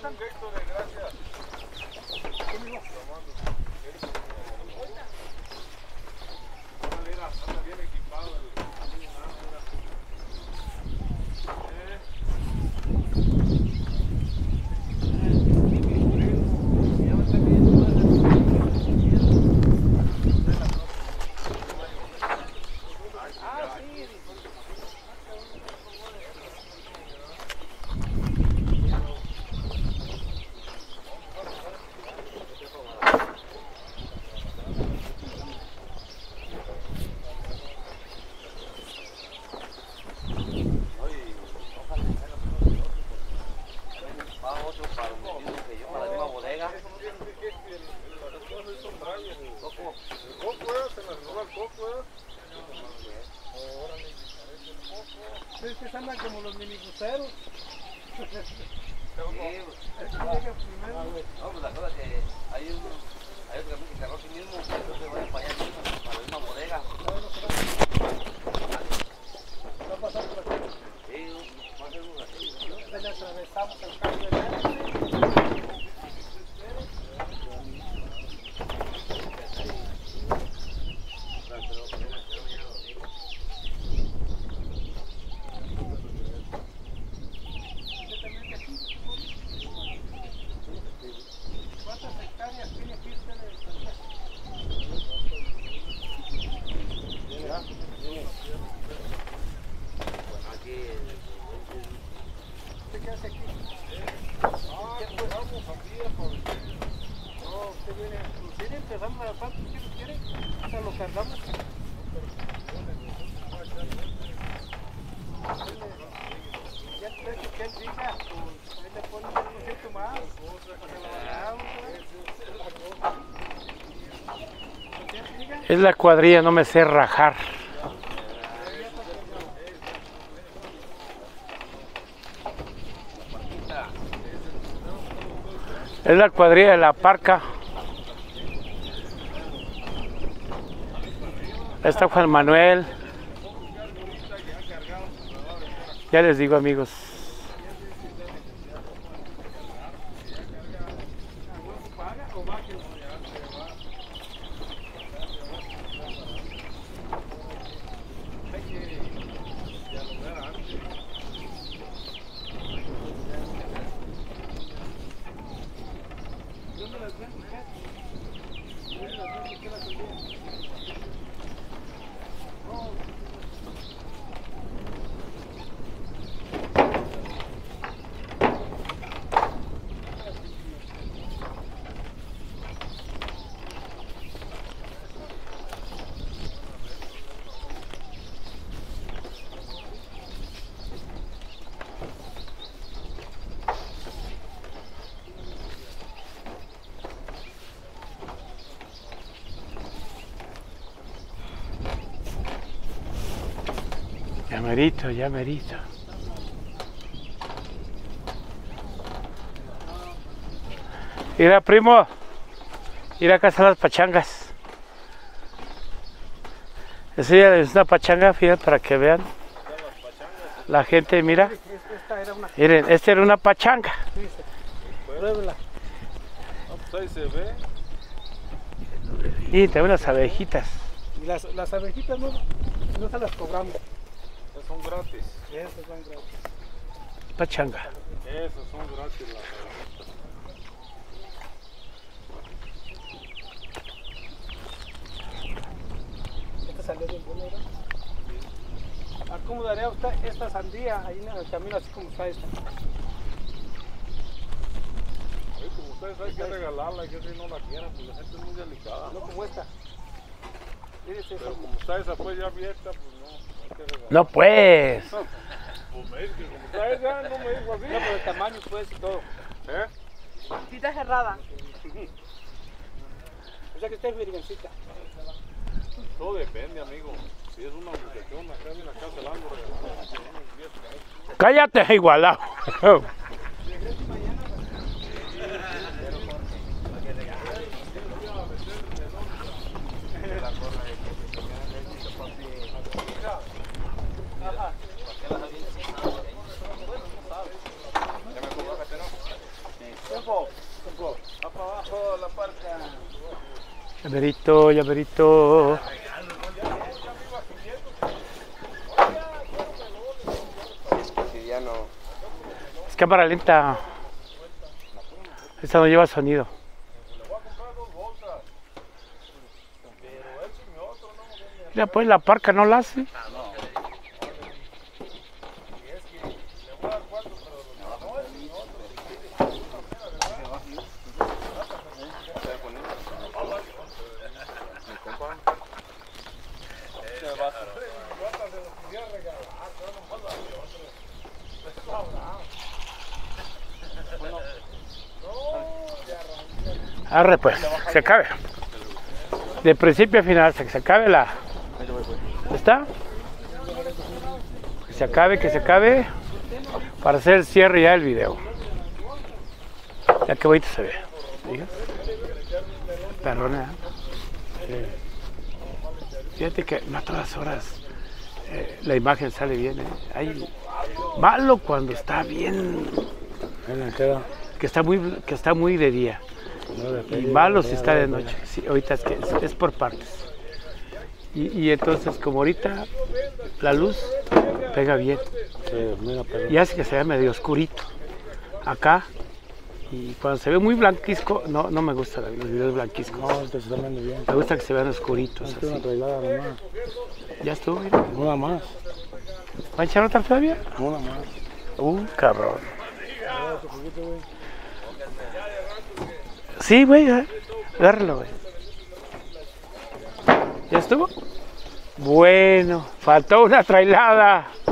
Ustedes andan como los minibuseros. No, pues la cosa que hay otro camión que cargó aquí mismo, entonces voy para allá mismo, para la misma bodega. ¿Va a pasar por aquí? Sí, va a ser un ratito. Entonces le atravesamos el cambio de aire. ¿Cuántas hectáreas tiene aquí usted de Bueno, aquí ¿Usted qué hace aquí? No, usted viene, usted empezamos a cuántos kilos quiere, o sea, lo cargamos. Ya el precio que él diga, pues ahí le ponen un poquito más, para que lo bajamos, Es la cuadrilla, no me sé rajar. Es la cuadrilla de la parca. Ahí está Juan Manuel. Ya les digo, amigos. Ya merito, ya merito. Mira, primo, ir a casa las pachangas. Esa ya es una pachanga, fíjate, para que vean. La gente, mira. Miren, esta era una pachanga. Pruébela. Ahí se ve. Y también unas abejitas. Y las abejitas no se las cobramos. Son gratis. Esas son gratis. Pachanga. Esos son gratis las abejitas. Esta salió bien buena, ¿verdad? ¿Cómo daría usted esta sandía ahí en el camino así como está esta? Oye, como ustedes hay que regalarla, que si no la quieren, pues la gente es muy delicada. No como esta. Fíjese, Pero como está esa pues ya abierta, pues no, hay que regalarla. No pues. Pues me dice que como está esa, no me dijo así. no, por el tamaño pues y todo. ¿Eh? Cita cerrada. O sea que usted es virgencita. Todo depende, amigo. Si es una muchachona, acá viene acá se la ando regalando. Cállate, igualado. Llaverito, llaverito. Es cotidiano. Es cámara lenta. Esta no lleva sonido. Mira, pues la parca no la hace. Arre pues, se acabe. De principio a final, se acabe la... ¿Está? Que se acabe. Para hacer el cierre ya del video. Ya que bonito se ve. ¿Digas? Perrona. Fíjate que no a todas horas la imagen sale bien. Hay malo cuando está bien. Que está muy de día. Y malo si está de noche. Sí, ahorita es por partes. Y entonces como ahorita la luz pega bien. Y hace que se vea medio oscurito. Acá. Y cuando se ve muy blanquisco, no me gustan los videos blanquiscos. Me gusta que se vean oscuritos. Así. Ya estuvo, mira. Una más. ¿Va a echar otra todavía? Una más. Cabrón. Sí, güey, agárralo, güey. ¿Ya estuvo? Bueno, faltó una trailada.